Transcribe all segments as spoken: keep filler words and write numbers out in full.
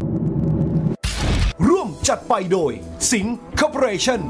ร่วมจัดไปโดยสิงห์คอร์ปอเรชั่น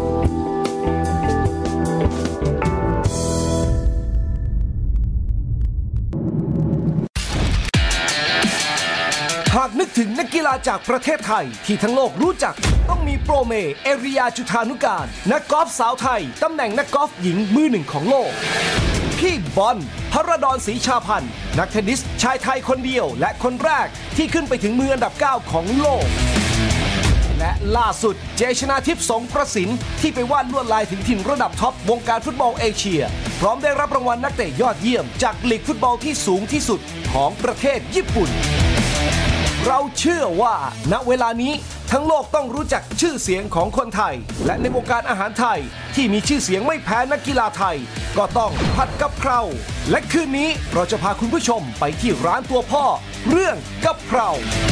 หากนึกถึงนักกีฬาจากประเทศไทยที่ทั้งโลกรู้จักต้องมีโปรเมเอริยาจุธานุการนักกอล์ฟสาวไทยตำแหน่งนักกอล์ฟหญิงมือหนึ่งของโลกพี่บอลพระดอนศรีชาพันธ์นักเทนนิสชายไทยคนเดียวและคนแรกที่ขึ้นไปถึงมืออันดับเก้าของโลกและล่าสุดเจชนาทิพย์สงประสินที่ไปวาดลวดลายถึงถิ่นระดับท็อปวงการฟุตบอลเอเชียพร้อมได้รับรางวัลนักเตะยอดเยี่ยมจากลีกฟุตบอลที่สูงที่สุดของประเทศญี่ปุ่นเราเชื่อว่าณเวลานี้ทั้งโลกต้องรู้จักชื่อเสียงของคนไทยและในวงการอาหารไทยที่มีชื่อเสียงไม่แพ้นักกีฬาไทยก็ต้องผัดกะเพราและคืนนี้เราจะพาคุณผู้ชมไปที่ร้านตัวพ่อเรื่องกะเพรา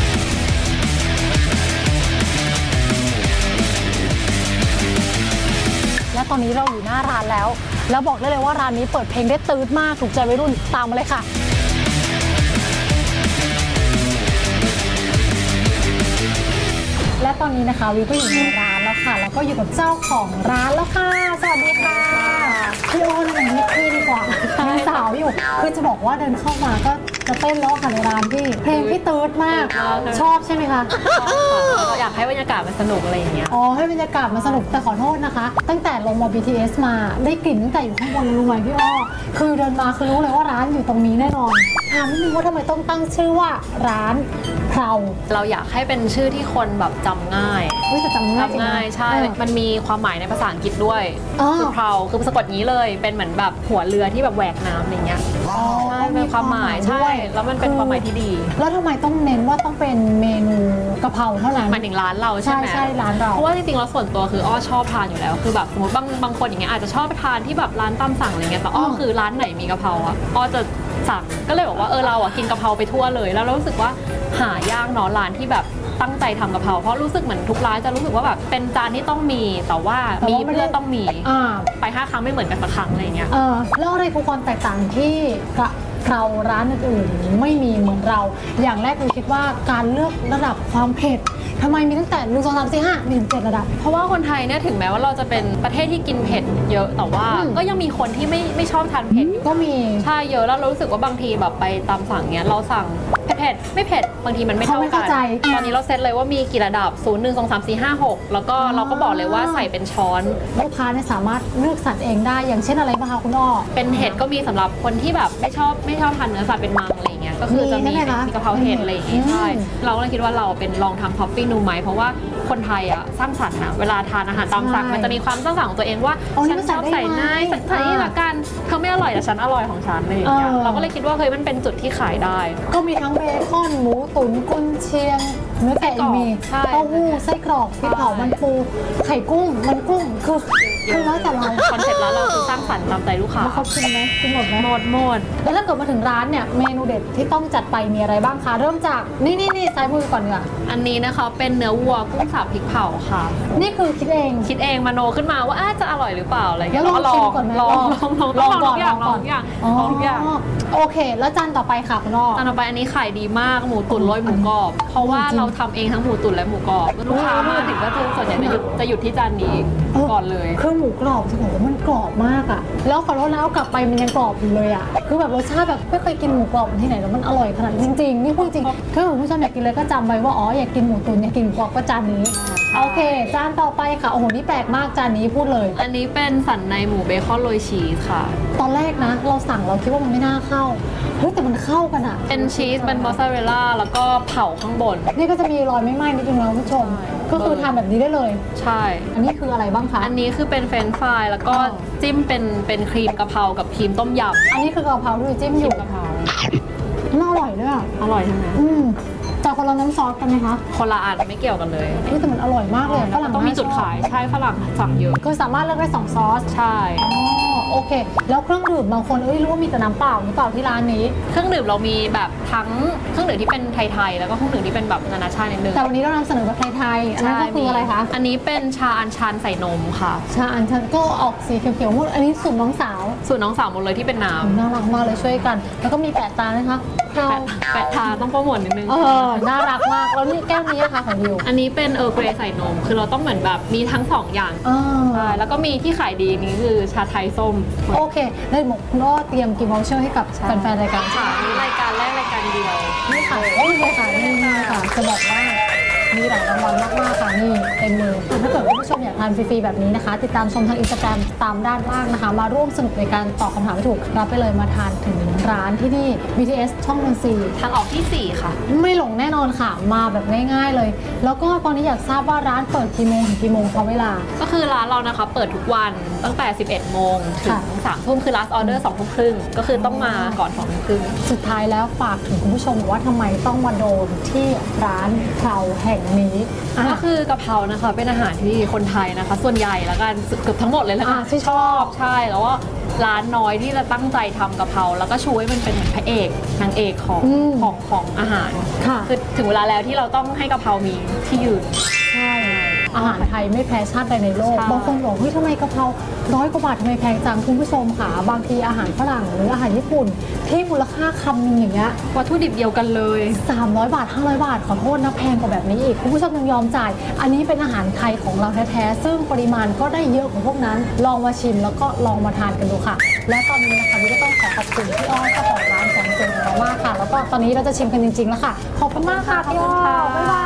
และตอนนี้เราอยู่หน้าร้านแล้วแล้วบอกได้เลยว่าร้านนี้เปิดเพลงได้ตื๊ดมากถูกใจวัยรุ่นตามมาเลยค่ะและตอนนี้นะคะวิวก็อยู่ในร้านแล้วค่ะแล้วก็อยู่กับเจ้าของร้านแล้วค่ะสวัสดีค่ะพี่โอ้นมันไม่พี่ดีกว่ามีสาวอยู่คือจะบอกว่าเดินเข้ามาก็จะเต้นล้อค่ะในร้านพี่เพลงพี่ตื๊ดมากชอบใช่ไหมคะอยากให้บรรยากาศมันสนุกอะไรอย่างเงี้ยอ๋อให้บรรยากาศมันสนุกแต่ขอโทษนะคะตั้งแต่ลงมา บี ที เอส มาได้กลิ่นตั้งแต่อยู่ข้างบนรู้ไหมพี่อ้อคือเดินมาคือรู้เลยว่าร้านอยู่ตรงนี้แน่นอนถามนิดนึงว่าทำไมต้องตั้งชื่อว่าร้านเพราเราอยากให้เป็นชื่อที่คนแบบจำง่ายจะจำง่ายง่ายใช่มันมีความหมายในภาษาอังกฤษด้วยคือเพราคือสะกดงี้เลยเป็นเหมือนแบบหัวเรือที่แบบแหวกน้ำอย่างเงี้ยใช่เป็นความหมายใช่แล้วมันเป็นความหมายที่ดีแล้วทำไมต้องเน้นว่าต้องเป็นเมนูกะเพราเท่านั้นหมายถึงร้านเราใช่ไหมใช่ร้านเราเพราะว่าจริงๆแล้วส่วนตัวคืออ้อชอบทานอยู่แล้วคือแบบสมมติบางบางคนอย่างเงี้ยอาจจะชอบไปทานที่แบบร้านตามสั่งอะไรเงี้ยแต่อ้อคือร้านไหนมีกะเพราอ่ะอ้อจะสั่งก็เลยบอกว่าเออเราอ่ะกินกะเพราไปทั่วเลยแล้วเรารู้สึกว่าหายากเนาะร้านที่แบบตั้งใจทำกะเพราเพราะรู้สึกเหมือนทุกร้านจะรู้สึกว่าแบบเป็นจานที่ต้องมีแต่ว่ามีเพื่อต้องมีไปห้าครั้งไม่เหมือนกันสักครั้งอะไรเงี้ยเออแล้วอะไรคือความแตกต่างที่กะเพราร้านอื่นๆไม่มีเหมือนเราอย่างแรกเราคิดว่าการเลือกระดับความเผ็ดทำไมมีตั้งแต่หนึ่งสองสามสี่ห้ามีถึงเจ็ดระดับเพราะว่าคนไทยเนี่ยถึงแม้ว่าเราจะเป็นประเทศที่กินเผ็ดเยอะแต่ว่าก็ยังมีคนที่ไม่ไม่ชอบทานเผ็ดก็มีใช่เยอะแล้วเรารู้สึกว่าบางทีแบบไปตามสั่งเนี้ยเราสั่งเผ็ดไม่เผ็ดบางทีมันไม่เท่ากันตอนนี้เราเซตเลยว่ามีกี่ระดับศูนย์หนึ่งสองสามสี่ห้าหกแล้วก็เราก็บอกเลยว่าใส่เป็นช้อนลูกค้าเนี่ยสามารถเลือกสรรเองได้อย่างเช่นอะไรบ้างคะคุณอ้อเป็นเห็ดก็มีสำหรับคนที่แบบไม่ชอบไม่ชอบทานเนื้อสัตว์เป็นมังอะไรเงี้ยก็คือจะมีมีกะเพราเห็ดอะไรอย่างงี้ใช่เราก็เลยคิดว่าเราเป็นลองทำท็อปปิ้งดูไหมเพราะว่าคนไทยอ่ะสร้างสรรค์นะเวลาทานอาหารตามสั่งมันจะมีความสร้างสรรค์ของตัวเองว่าฉันชอบใส่เนยใส่นี่ละกันเธอไม่อร่อยแต่ฉันอร่อยของฉันอะไรอย่างเงี้ยเราก็เลยคิดว่าเฮ้ยมันเป็นจุดที่ขายได้ก็มีทั้งเบคอนหมูตุ๋นกุนเชียงเนื้อแกะมีเต้าหู้ไส้กรอกพริกเผามันปูไข่กุ้งมันกุ้งคือคือแล้วแต่เราคอนเซ็ปต์ร้านเราคือสร้างสรรค์ตามใจลูกค้าเขากินไหมกินหมดไหมหมดหมดแล้วถ้าเกิดมาถึงร้านเนี่ยเมนูเด็ดที่ต้องจัดไปมีอะไรบ้างคะเริ่มจากนี่นี่นี่ซ้ายมือก่อนเนี่ยอันนี้นะคะเป็นเนื้อวัวกุ้งสับพริกเผาค่ะนี่คือคิดเองคิดเองมโนขึ้นมาว่าจะอร่อยหรือเปล่าอะไรอย่างเงี้ยลองลองก่อนลองลองลองลองลองอย่างลองอย่างลองอย่างโอเคแล้วจานต่อไปค่ะคุณอ้อจานต่อไปอันนี้ขายดีมากหมูตุ๋นโรยหมูกรอบเพราะว่าเราทำเองทั้งหมูตุ๋นและหมูกรอบลูกค้ามาถึงก็จะส่วนใหญ่จะหยุดจะหยุดที่จานนี้ก่อนเลยคือหมูกรอบจะบอกว่ามันกรอบมากอ่ะแล้วขอโทษนะเอากลับไปมันยังกรอบอยู่เลยอ่ะคือแบบรสชาติแบบไม่เคยกินหมูกรอบที่ไหนแล้วมันอร่อยขนาดจริงๆนี่พูดจริงถ้าคุณผู้ชมอยากกินเลยก็จำไว้ว่าอ๋ออยากกินหมูตุ๋นอยากกินหมูกรอบก็จานนี้โอเคจานต่อไปค่ะโอ้โหนี่แปลกมากจานนี้พูดเลยอันนี้เป็นสันในหมูเบคอนโรยชีสค่ะตอนแรกนะเราสั่งเราคิดว่ามันไม่น่าเข้าเฮ้ยแต่มันเข้ากันอ่ะเป็นชีสเป็นมอสซาเรลล่าแล้วก็เผาข้างบนนี่ก็จะมีรอยไม่ไหม้นิดนึงนะคุณผู้ชมก็คือทานแบบนี้ได้เลยใช่อันนี้คืออะไรบ้างคะอันนี้คือเป็นเฟรนช์ฟรายแล้วก็จิ้มเป็นเป็นครีมกะเพรากับครีมต้มยำอันนี้คือกะเพราด้วยจิ้มอยู่กะเพราน่าอร่อยด้วยอร่อยใช่ไหมอืมแต่คนละน้ำซอสกันไหมคะคนละอันไม่เกี่ยวกันเลยแต่มันอร่อยมากเลยฝรั่งต้องมีจุดขายใช่ฝรั่งสั่งเยอะคือสามารถเลือกได้สองซอสใช่อ๋อโอเคแล้วเครื่องดื่มบางคนเอ้ยรู้ว่ามีแต่น้ำเปล่าหรือเปล่าที่ร้านนี้เครื่องดื่มเรามีแบบทั้งเครื่องดื่มที่เป็นไทยๆแล้วก็เครื่องดื่มที่เป็นแบบนานาชาตินิดนึงแต่วันนี้เรานำเสนอแบบไทยๆอันนั้นก็คืออะไรคะอันนี้เป็นชาอัญชันใส่นมค่ะชาอัญชันก็ออกสีเขียวๆหมดอันนี้สูตรน้องสาวสูตรน้องสาวหมดเลยที่เป็นน้ำน่ารักมากเลยช่วยกันแล้วก็มีแปะตานะคะพราวแปะทาต้องโปรโมทนิดนึงเออน่ารักมากแล้วนี่แก้วนี้นะคะของดิวอันนี้เป็นเออร์เกรย์ใส่นมคือเราต้องเหมือนแบบมีทั้งสองอย่างอ่าใช่แล้วก็มีที่ขายดีนี่คือชาไทยส้มโอเคได้หมกคุณอ้อเตรียมกิฟต์วอเชอร์ให้กับแฟนๆรายการค่ะนี่รายการแรกรายการเดียวนี่ค่ะโอ้ยเลยค่ะนี่นี่ค่ะจะบอกว่ามีหลายรางวัลมากๆค่ะนี่เต็มมือถ้าเกิดคุณผู้ชมอยากทานฟรีๆแบบนี้นะคะ ติดตามชมทางอินสตาแกรมตามด้านล่างนะคะ มาร่วมสนุกในการตอบคำถามให้ถูกรับไปเลยมาทานถึงร้านที่นี่ บี ที เอส ช่องนนทรีย์ทางออกที่สี่ค่ะไม่หลงแน่นอนค่ะ มาแบบง่ายๆเลย แล้วก็ตอนนี้อยากทราบว่าร้านเปิดกี่โมงถึงกี่โมงคะเวลาก็คือร้านเรานะคะเปิดทุกวันตั้งแต่ สิบเอ็ดโมงถึงค่ะสามทุ่มคือ last order สองทุ่มครึ่งก็คือต้องมาก่อนสองทุ่มครึ่งสุดท้ายแล้วฝากถึงคุณผู้ชมว่าทำไมต้องมาโดนที่ร้านเพราแห่งนี้อ่ะก็คือกะเพรานะคะเป็นอาหารที่คนไทยนะคะ ส่วนใหญ่แล้วกันเกือบทั้งหมดเลยแล้วกัอ่ะนที่ชอบใช่แล้วว่าร้านน้อยที่จะตั้งใจทำกะเพราแล้วก็ชูให้มันเป็นเหมือนพระเอกนางเอกของอืมของของอาหารค่ะคือถึงเวลาแล้วที่เราต้องให้กะเพรามีที่ยืนใช่อาหารไทยไม่แพ้ชาติใดในโลกใช่บางคนบอกเฮ้ยทำไมกะเพราร้อยกว่าบาททำไมแพงจังคุณผู้ชมค่ะบางทีอาหารฝรั่งหรืออาหารญี่ปุ่น ที่มูลค่าคำหนึงอย่างเงี้ยวัตถุดิบเดียวกันเลยสามร้อยบาทห้าร้อยบาทขอโทษนะแพงกว่าแบบนี้อีกคุณผู้ชมยังยอมจ่าย อันนี้เป็นอาหารไทยของเราแท้ๆซึ่งปริมาณก็ได้เยอะกว่าพวกนั้น ลองมาชิมแล้วก็ลองมาทานกันดูค่ะ และตอนนี้นะคะวิก็ต้องขอขอบคุณพี่อ้อเจ้าของร้านแสงเจริญของเรามากค่ะ แล้วก็ตอนนี้เราจะชิมกันจริงๆแล้วค่ะขอบคุณมากค่ะพี่อ้อบ๊ายบาย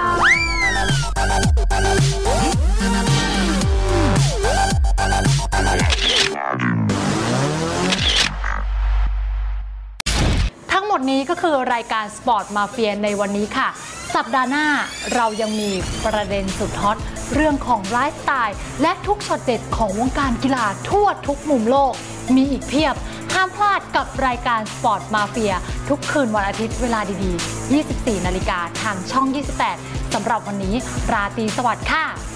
ทั้งหมดนี้ก็คือรายการสปอร์ตมาเฟียในวันนี้ค่ะ สัปดาห์หน้าเรายังมีประเด็นสุดฮอตเรื่องของไลฟ์สไตล์และทุกช็อตเด็ดของวงการกีฬาทั่วทุกมุมโลก มีอีกเพียบ ห้ามพลาดกับรายการสปอร์ตมาเฟียทุกคืนวันอาทิตย์เวลาดีๆ ยี่สิบสี่นาฬิกาทางช่อง ยี่สิบแปด สำหรับวันนี้ราตรีสวัสดิ์ค่ะ